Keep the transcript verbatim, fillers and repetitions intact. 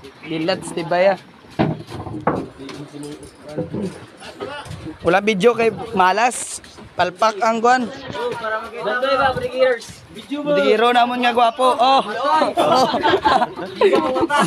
Dilats, tibaya. Wala video kay malas. Palpak ang guan. Bantoy ba, Brigadiers? Brigiro namon nga gwapo. Oh. Oh.